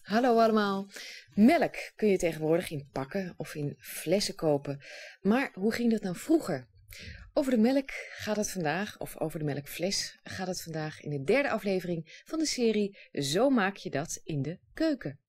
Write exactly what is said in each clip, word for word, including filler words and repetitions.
Hallo allemaal. Melk kun je tegenwoordig in pakken of in flessen kopen. Maar hoe ging dat nou vroeger? Over de melk gaat het vandaag, of over de melkfles gaat het vandaag in de derde aflevering van de serie Zo maak je dat in de keuken.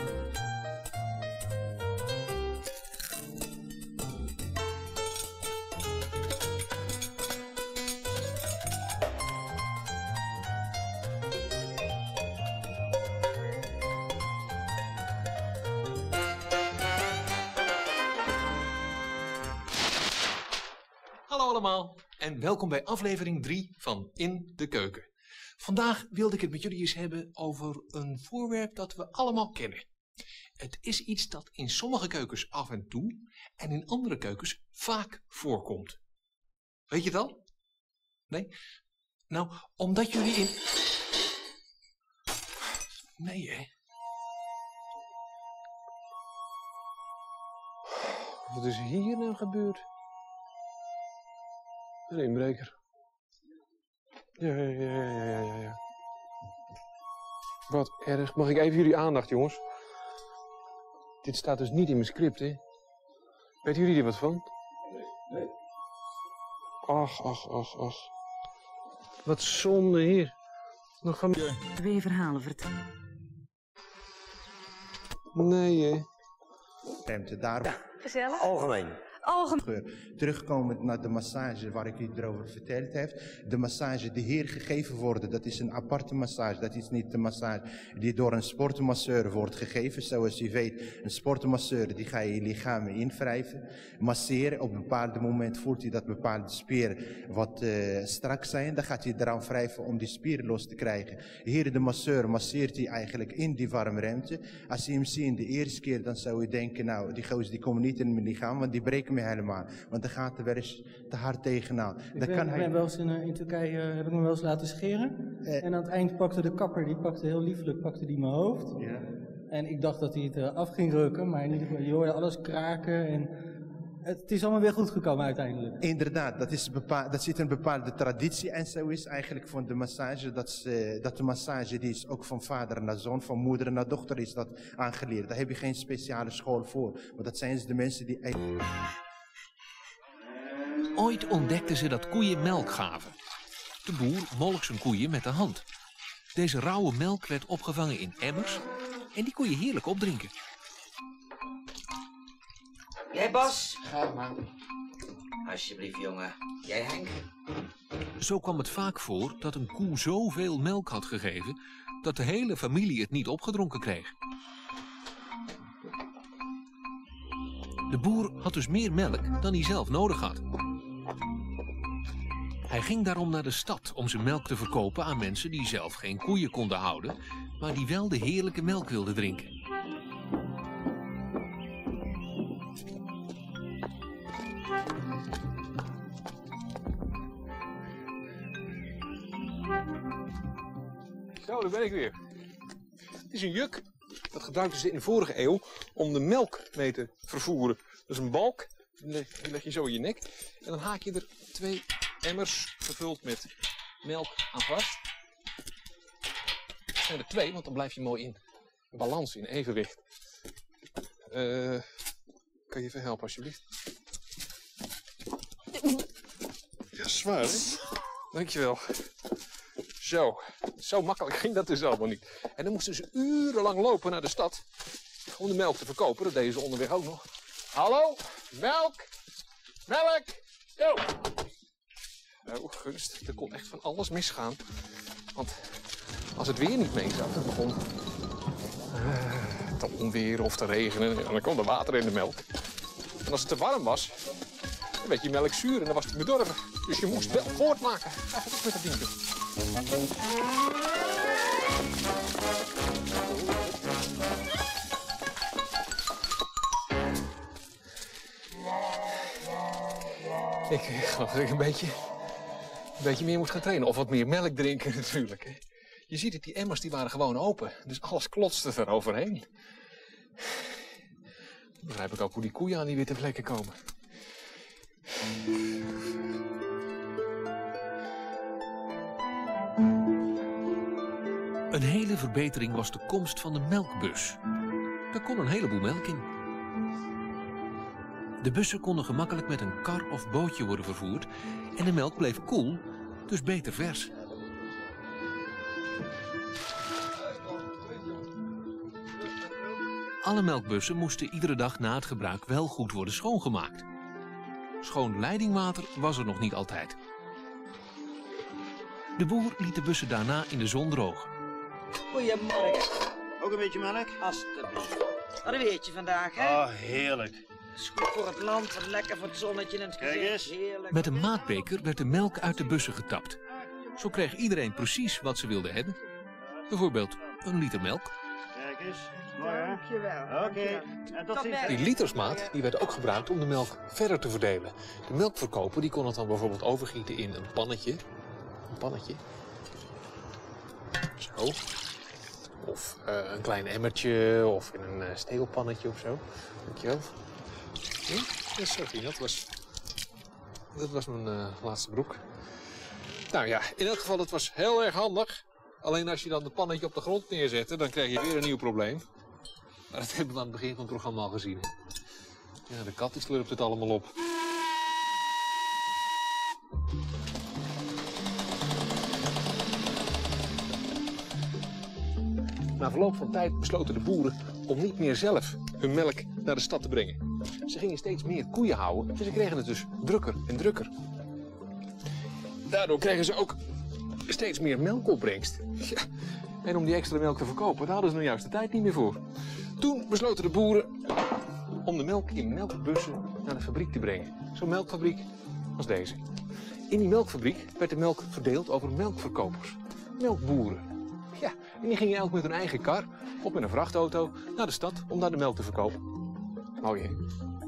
Hallo allemaal en welkom bij aflevering drie van In de Keuken. Vandaag wilde ik het met jullie eens hebben over een voorwerp dat we allemaal kennen. Het is iets dat in sommige keukens af en toe en in andere keukens vaak voorkomt. Weet je het al? Nee? Nou, omdat jullie in... Nee hè? Wat is hier nou gebeurd? Een inbreker. Ja, ja, ja, ja, ja, ja, ja. Wat erg. Mag ik even jullie aandacht, jongens? Dit staat dus niet in mijn script, hè? Weten jullie er wat van? Nee. Nee. Ach, ach, ach, ach. Wat zonde hier. Nog gaan we... Twee verhalen vertellen. Nee, hè? Ruimte daarom. Gezellig? Algemeen. Algemeen. Terugkomend naar de massage waar ik u erover verteld heb. De massage die hier gegeven wordt, dat is een aparte massage. Dat is niet de massage die door een sportmasseur wordt gegeven. Zoals u weet, een sportmasseur die ga je je lichaam invrijven. Masseren, op een bepaald moment voelt hij dat bepaalde spieren wat uh, strak zijn. Dan gaat hij eraan wrijven om die spieren los te krijgen. Hier de masseur masseert hij eigenlijk in die warme ruimte. Als je hem ziet de eerste keer, dan zou je denken, nou die gozer die komt niet in mijn lichaam, want die breekt me helemaal. Want dan gaat er wel eens te hard tegenaan. Ik dan ben, kan ik hij... ben wel eens in, uh, in Turkije, uh, heb ik me wel eens laten scheren. Eh. En aan het eind pakte de kapper, die pakte heel liefelijk, pakte die mijn hoofd. Ja. En ik dacht dat hij het uh, af ging rukken, maar in ieder geval, je hoorde alles kraken en het is allemaal weer goed gekomen uiteindelijk. Inderdaad, dat, is bepaal, dat zit een bepaalde traditie en zo is eigenlijk van de massage, dat, ze, dat de massage die is ook van vader naar zoon, van moeder naar dochter is dat aangeleerd. Daar heb je geen speciale school voor, maar dat zijn dus de mensen die... Ooit ontdekten ze dat koeien melk gaven. De boer molk zijn koeien met de hand. Deze rauwe melk werd opgevangen in emmers en die kon je heerlijk opdrinken. Jij Bas? Ga maar. Alsjeblieft jongen. Jij Henk? Zo kwam het vaak voor dat een koe zoveel melk had gegeven dat de hele familie het niet opgedronken kreeg. De boer had dus meer melk dan hij zelf nodig had. Hij ging daarom naar de stad om zijn melk te verkopen aan mensen die zelf geen koeien konden houden, maar die wel de heerlijke melk wilden drinken. Zo, daar ben ik weer. Het is een juk. Dat gebruikten ze in de vorige eeuw om de melk mee te vervoeren. Dat is een balk. Die leg je zo in je nek. En dan haak je er twee emmers gevuld met melk aan vast. En er twee, want dan blijf je mooi in balans, in evenwicht. Uh, kan je even helpen alsjeblieft? Ja, zwaar hè? Dankjewel. Zo, zo makkelijk ging dat dus allemaal niet. En dan moesten ze urenlang lopen naar de stad om de melk te verkopen. Dat deden ze onderweg ook nog. Hallo, melk, melk, yo! Oh, gunst, er kon echt van alles misgaan. Want als het weer niet mee zat, dan begon uh, te onweren of te regenen. En dan kwam er water in de melk. En als het te warm was, dan werd je melk zuur en dan was het bedorven. Dus je moest wel voortmaken. Ga even met dat dingetje. Ik geloof dat ik een beetje, een beetje meer moet gaan trainen. Of wat meer melk drinken natuurlijk. Hè. Je ziet het, die emmers die waren gewoon open. Dus alles klotste er overheen. Dan begrijp ik ook hoe die koeien aan die witte vlekken komen. Een hele verbetering was de komst van de melkbus. Daar kon een heleboel melk in. De bussen konden gemakkelijk met een kar of bootje worden vervoerd en de melk bleef koel, dus beter vers. Alle melkbussen moesten iedere dag na het gebruik wel goed worden schoongemaakt. Schoon leidingwater was er nog niet altijd. De boer liet de bussen daarna in de zon drogen. Goedemorgen. Ook een beetje melk? Alsjeblieft. Wat een weertje vandaag, hè? Oh, heerlijk. Is goed voor het land en lekker voor het zonnetje in het Kijk gezicht. eens. Heerlijk. Met een maatbeker werd de melk uit de bussen getapt. Zo kreeg iedereen precies wat ze wilde hebben. Bijvoorbeeld een liter melk. Kijk eens. Mooi, hè? Dankjewel. Oké. En tot ziens. Die litersmaat die werd ook gebruikt om de melk verder te verdelen. De melkverkoper die kon het dan bijvoorbeeld overgieten in een pannetje. Een pannetje. Zo. Of uh, een klein emmertje of in een uh, steelpannetje of zo. Dankjewel. Hm? Ja, sorry, dat was, dat was mijn uh, laatste broek. Nou ja, in elk geval, het was heel erg handig. Alleen als je dan het pannetje op de grond neerzette, dan krijg je weer een nieuw probleem. Maar dat hebben we aan het begin van het programma al gezien. Hè? Ja, de kat die slurpt het allemaal op. Na verloop van tijd besloten de boeren om niet meer zelf hun melk naar de stad te brengen. Ze gingen steeds meer koeien houden en ze kregen het dus drukker en drukker. Daardoor kregen ze ook steeds meer melkopbrengst. Ja. En om die extra melk te verkopen, daar hadden ze nou juist de tijd niet meer voor. Toen besloten de boeren om de melk in melkbussen naar de fabriek te brengen. Zo'n melkfabriek als deze. In die melkfabriek werd de melk verdeeld over melkverkopers, melkboeren. Ja, en die gingen elk met hun eigen kar of met een vrachtauto naar de stad om daar de melk te verkopen. Mooi, hè?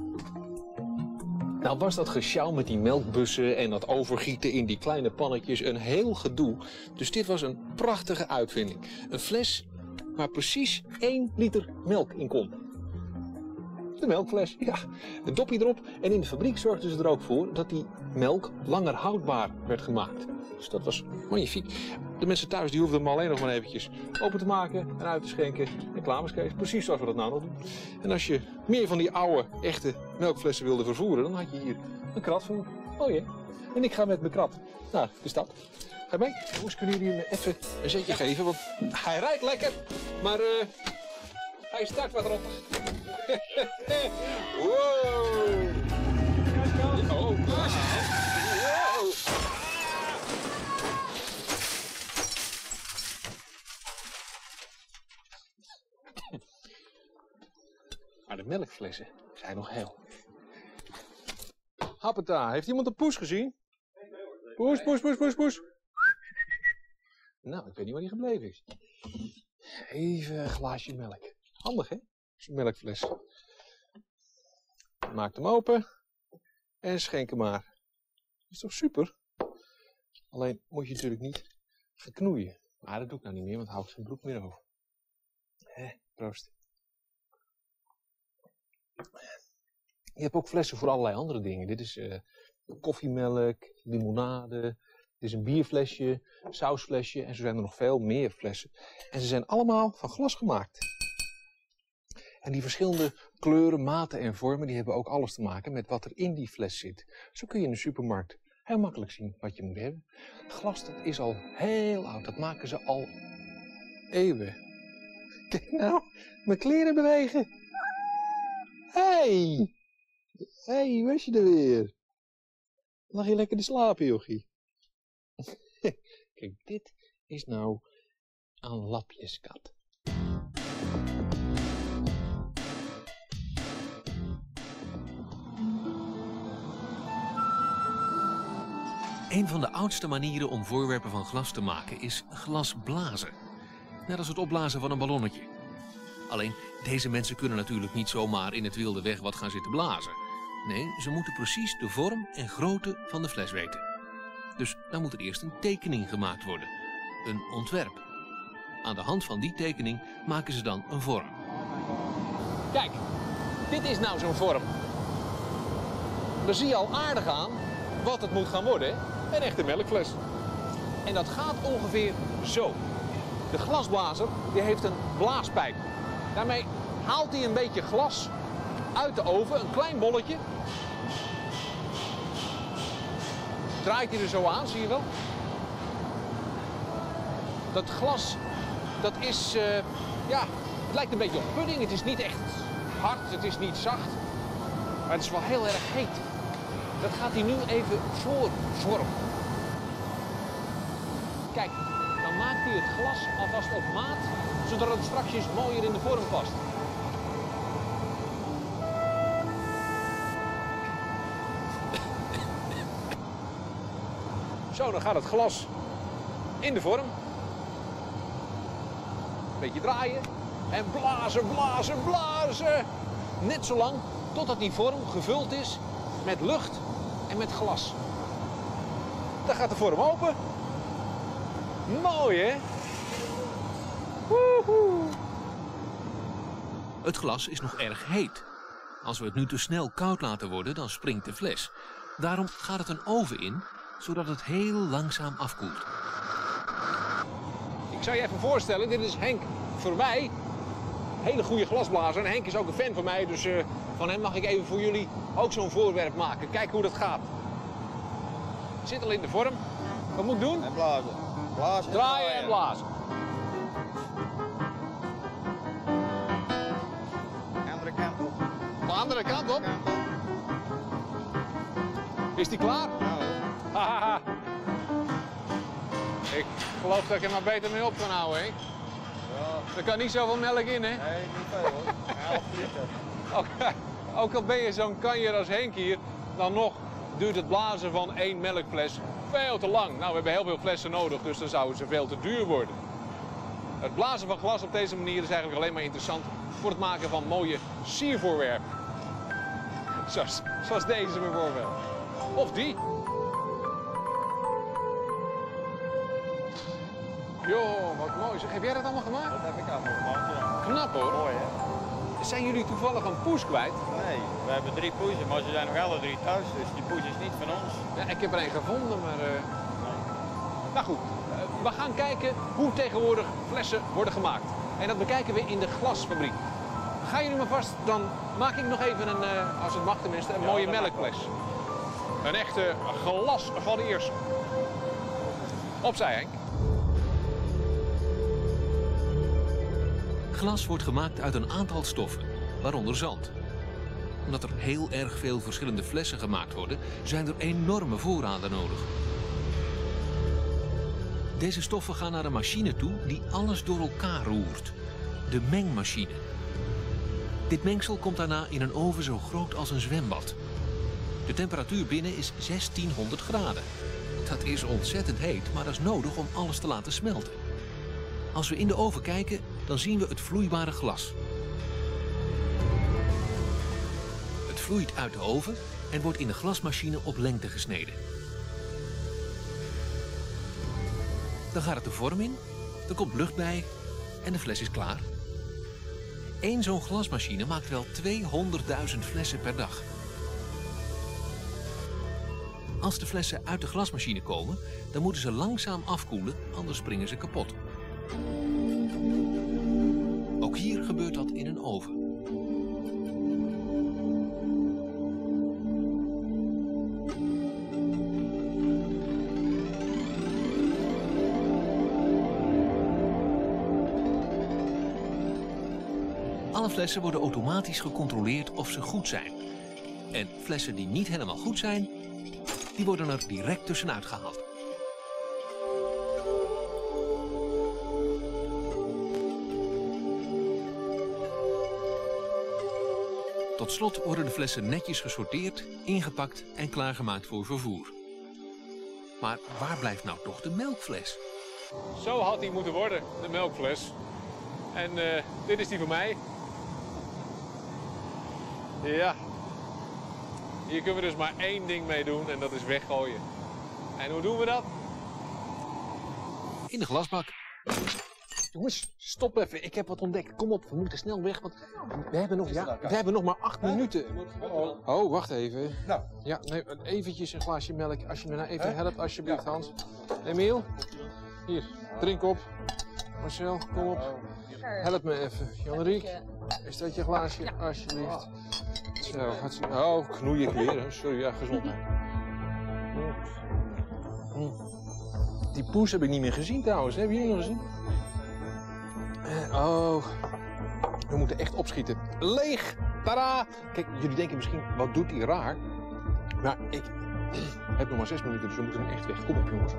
Nou was dat gesjouw met die melkbussen en dat overgieten in die kleine pannetjes een heel gedoe. Dus dit was een prachtige uitvinding. Een fles waar precies één liter melk in kon. De melkfles, ja. Een dopje erop en in de fabriek zorgden ze er ook voor dat die melk langer houdbaar werd gemaakt. Dus dat was magnifiek. De mensen thuis die hoefden hem alleen nog maar eventjes open te maken en uit te schenken. En klaar was Kees, precies zoals we dat nou nog doen. En als je meer van die oude, echte melkflessen wilde vervoeren, dan had je hier een krat voor. Oh ja. En ik ga met mijn krat naar de stad. Ga je mee? Jongens, kunnen jullie hem even een zetje geven? Want hij rijdt lekker, maar uh, hij start wat rottig. Wow! Oh, wow! Maar de melkflessen zijn nog heel. Happeta, heeft iemand een poes gezien? Poes, poes, poes, poes, poes. Nou, ik weet niet waar die gebleven is. Even een glaasje melk. Handig, hè? Zo'n melkfles. Maak hem open. En schenk hem maar. Dat is toch super? Alleen moet je natuurlijk niet verknoeien. Maar dat doe ik nou niet meer, want dan hou ik geen broek meer over. Hé, proost. Je hebt ook flessen voor allerlei andere dingen. Dit is uh, koffiemelk, limonade, dit is een bierflesje, sausflesje en zo zijn er nog veel meer flessen. En ze zijn allemaal van glas gemaakt. En die verschillende kleuren, maten en vormen, die hebben ook alles te maken met wat er in die fles zit. Zo kun je in de supermarkt heel makkelijk zien wat je moet hebben. Glas, dat is al heel oud, dat maken ze al eeuwen. Kijk nou, mijn kleren bewegen. Hey! Hey, was je er weer? Lag je lekker te slapen, jochie? Kijk, dit is nou een lapjeskat. Een van de oudste manieren om voorwerpen van glas te maken is glasblazen. Net als het opblazen van een ballonnetje. Alleen, deze mensen kunnen natuurlijk niet zomaar in het wilde weg wat gaan zitten blazen. Nee, ze moeten precies de vorm en grootte van de fles weten. Dus dan moet er eerst een tekening gemaakt worden. Een ontwerp. Aan de hand van die tekening maken ze dan een vorm. Kijk, dit is nou zo'n vorm. Dan zie je al aardig aan wat het moet gaan worden. Een echte melkfles. En dat gaat ongeveer zo. De glasblazer die heeft een blaaspijp. Daarmee haalt hij een beetje glas uit de oven, een klein bolletje. Draait hij er zo aan, zie je wel? Dat glas, dat is, uh, ja, het lijkt een beetje op pudding. Het is niet echt hard, het is niet zacht. Maar het is wel heel erg heet. Dat gaat hij nu even voorvormen. Kijk, dan maakt hij het glas alvast op maat, zodat het straks mooier in de vorm past. Zo, dan gaat het glas in de vorm. Een beetje draaien. En blazen, blazen, blazen. Net zo lang totdat die vorm gevuld is met lucht en met glas. Dan gaat de vorm open. Mooi, hè? Woehoe. Het glas is nog erg heet. Als we het nu te snel koud laten worden, dan springt de fles. Daarom gaat het een oven in, zodat het heel langzaam afkoelt. Ik zou je even voorstellen, dit is Henk voor mij. Hele goede glasblazer. En Henk is ook een fan van mij, dus uh, van hem mag ik even voor jullie ook zo'n voorwerp maken. Kijk hoe dat gaat. Zit al in de vorm. Wat moet ik doen? En blazen. Blazen. Draaien en blazen. De andere kant op. De andere kant op. Is die klaar? Nou, Hahaha. Ik geloof dat ik er maar beter mee op kan houden, hè? ja. Er kan niet zoveel melk in, hè? Nee, niet veel hoor. Een half liter. Ook, ook al ben je zo'n kanjer als Henk hier, dan nog duurt het blazen van één melkfles veel te lang. Nou, we hebben heel veel flessen nodig, dus dan zouden ze veel te duur worden. Het blazen van glas op deze manier is eigenlijk alleen maar interessant voor het maken van mooie siervoorwerpen. Zoals, zoals deze bijvoorbeeld. Of die. Joh, wat mooi. Zeg, heb jij dat allemaal gemaakt? Dat heb ik allemaal gemaakt, ja. Knap hoor. Mooi hè? Zijn jullie toevallig een poes kwijt? Nee, we hebben drie poezen, maar ze zijn nog alle drie thuis, dus die poes is niet van ons. Ja, ik heb er een gevonden, maar... Uh... Nou goed, uh, we gaan kijken hoe tegenwoordig flessen worden gemaakt. En dat bekijken we in de glasfabriek. Ga jullie maar vast, dan maak ik nog even een, uh, als het mag tenminste, een Ja, mooie dat mag melkfles. Een echte glas van de eerste. Opzij, Henk. Glas wordt gemaakt uit een aantal stoffen, waaronder zand. Omdat er heel erg veel verschillende flessen gemaakt worden, zijn er enorme voorraden nodig. Deze stoffen gaan naar een machine toe die alles door elkaar roert. De mengmachine. Dit mengsel komt daarna in een oven zo groot als een zwembad. De temperatuur binnen is zestienhonderd graden. Dat is ontzettend heet, maar dat is nodig om alles te laten smelten. Als we in de oven kijken, dan zien we het vloeibare glas. Het vloeit uit de oven en wordt in de glasmachine op lengte gesneden. Dan gaat het de vorm in, er komt lucht bij en de fles is klaar. Eén zo'n glasmachine maakt wel tweehonderdduizend flessen per dag. Als de flessen uit de glasmachine komen, dan moeten ze langzaam afkoelen, anders springen ze kapot. Ook hier gebeurt dat in een oven. Alle flessen worden automatisch gecontroleerd of ze goed zijn. En flessen die niet helemaal goed zijn, die worden er direct tussenuit gehaald. Tot slot worden de flessen netjes gesorteerd, ingepakt en klaargemaakt voor vervoer. Maar waar blijft nou toch de melkfles? Zo had die moeten worden, de melkfles. En uh, dit is die voor mij. Ja. Hier kunnen we dus maar één ding mee doen en dat is weggooien. En hoe doen we dat? In de glasbak. Jongens, stop even. Ik heb wat ontdekt. Kom op, we moeten snel weg, want we hebben nog, ja, we hebben nog maar acht minuten. Oh, wacht even. Nou. Ja, nee, eventjes een glaasje melk. Als je me nou even helpt, alsjeblieft, Hans. Emiel, hier, drink op. Marcel, kom op. Help me even. Jan-Riek, is dat je glaasje? Ja. Alsjeblieft. Zo, hartstikke... Oh, knoei ik weer. Hè. Sorry, ja, gezondheid. Die poes heb ik niet meer gezien trouwens. Hebben jullie nog gezien? Oh, we moeten echt opschieten. Leeg! Tada! Kijk, jullie denken misschien, wat doet hij raar? Maar ik heb nog maar zes minuten, dus we moeten hem echt weg. Kom op, jongens.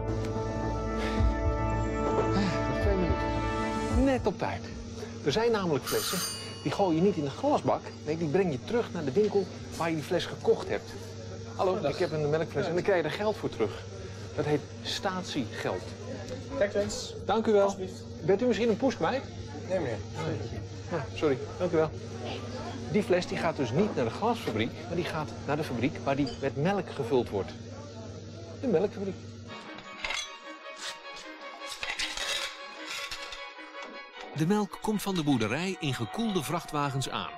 Nog twee minuten. Net op tijd. Er zijn namelijk flessen, die gooi je niet in de glasbak. Nee, die breng je terug naar de winkel waar je die fles gekocht hebt. Hallo, ik heb een melkfles en dan krijg je er geld voor terug. Dat heet statiegeld. Kijk eens. Dank u wel. Bent u misschien een poes kwijt? Nee, meneer. Ja, sorry, dank u wel. Die fles die gaat dus niet naar de glasfabriek, maar die gaat naar de fabriek waar die met melk gevuld wordt. De melkfabriek. De melk komt van de boerderij in gekoelde vrachtwagens aan.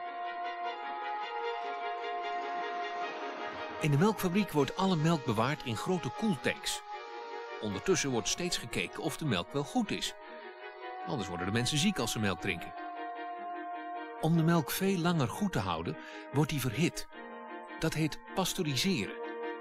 In de melkfabriek wordt alle melk bewaard in grote koeltanks. Ondertussen wordt steeds gekeken of de melk wel goed is. Anders worden de mensen ziek als ze melk drinken. Om de melk veel langer goed te houden, wordt die verhit. Dat heet pasteuriseren.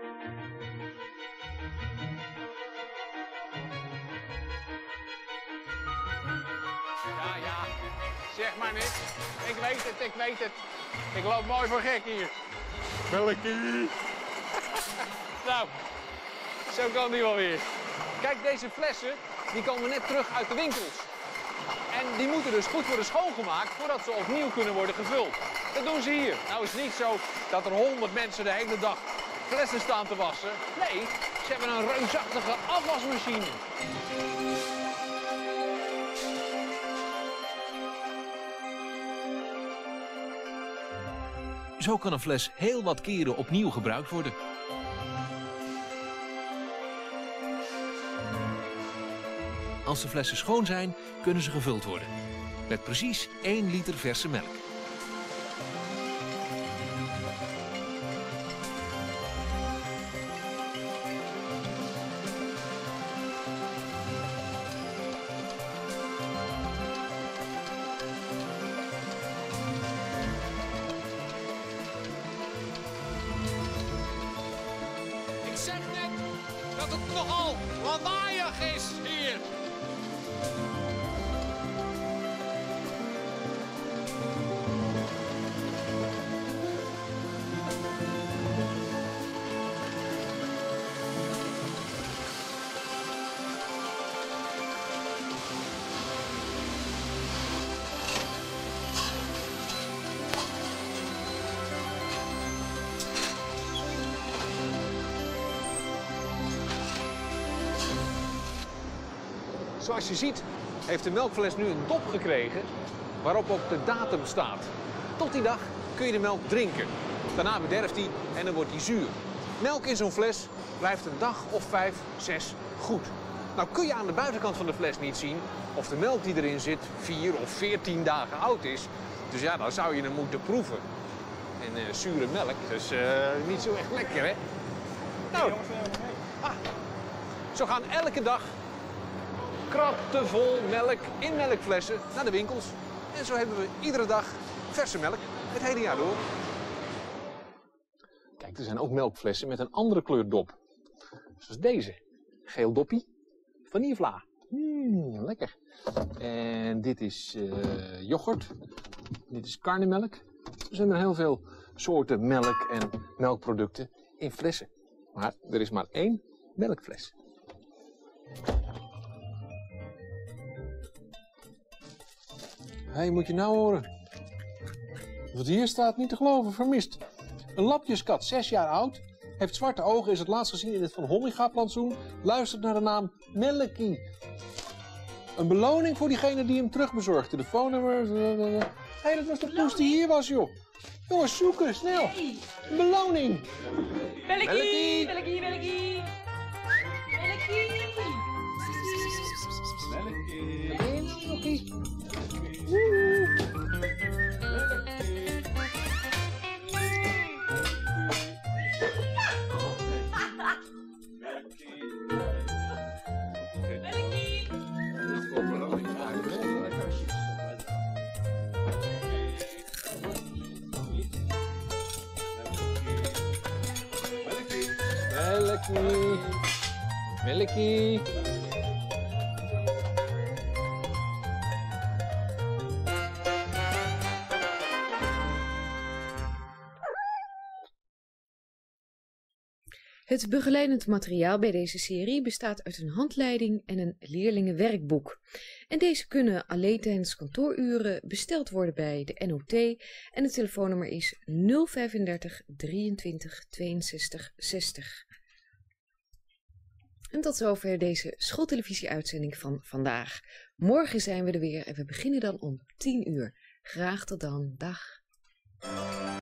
Ja, ja. Zeg maar niks. Ik weet het, ik weet het. Ik loop mooi voor gek hier. Melkie. Nou, zo kan die wel weer. Kijk, deze flessen die komen net terug uit de winkels. En die moeten dus goed worden schoongemaakt voordat ze opnieuw kunnen worden gevuld. Dat doen ze hier. Nou is het niet zo dat er honderd mensen de hele dag flessen staan te wassen. Nee, ze hebben een reusachtige afwasmachine. Zo kan een fles heel wat keren opnieuw gebruikt worden. Als de flessen schoon zijn, kunnen ze gevuld worden. Met precies één liter verse melk. Ik zeg net dat het nogal lawaaiig is hier. Zoals je ziet heeft de melkfles nu een dop gekregen waarop ook de datum staat. Tot die dag kun je de melk drinken. Daarna bederft die en dan wordt die zuur. Melk in zo'n fles blijft een dag of vijf, zes goed. Nou kun je aan de buitenkant van de fles niet zien of de melk die erin zit vier of veertien dagen oud is. Dus ja, dan zou je hem moeten proeven. En uh, zure melk, dus uh, niet zo echt lekker, hè? Nou, ah, zo gaan elke dag kratten vol melk in melkflessen naar de winkels. En zo hebben we iedere dag verse melk het hele jaar door. Kijk, er zijn ook melkflessen met een andere kleur dop. Zoals deze. Geel doppie. Vanillevla. Mm, lekker. En dit is uh, yoghurt. Dit is karnemelk. Er zijn er heel veel soorten melk en melkproducten in flessen. Maar er is maar één melkfles. Hé, hey, moet je nou horen? Wat hier staat, niet te geloven, vermist. Een lapjeskat, zes jaar oud, heeft zwarte ogen, is het laatst gezien in het Van Homminga-plantsoen, luistert naar de naam Melkie. Een beloning voor diegene die hem terugbezorgt. Telefoonnummer. Hé, hey, dat was de poes die hier was, joh. Jongens, zoeken, snel. Een beloning. Melkie, Melkie, Melkie. Melkie. Melkie. Melkie. Melkie. Het begeleidend materiaal bij deze serie bestaat uit een handleiding en een leerlingenwerkboek. En deze kunnen alleen tijdens kantooruren besteld worden bij de N O T en het telefoonnummer is nul vijfendertig drieëntwintig tweeënzestig zestig. En tot zover deze schooltelevisie-uitzending van vandaag. Morgen zijn we er weer en we beginnen dan om tien uur. Graag tot dan. Dag.